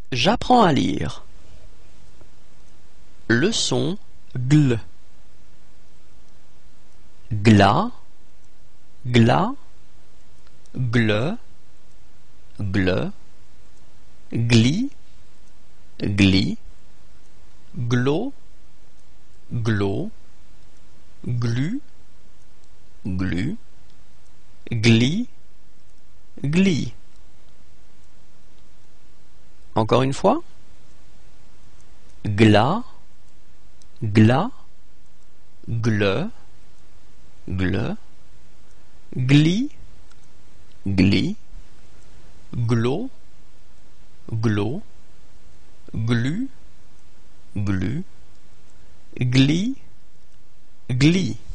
J'apprends à lire. Leçon gl. Gla, gla, gle, gle, gli, gli, glo, glo, glu, glu, gli, gli. Encore une fois. Gla, gla, gle, gle, gli, gli, glo, glo, glu, glu, gli, gli.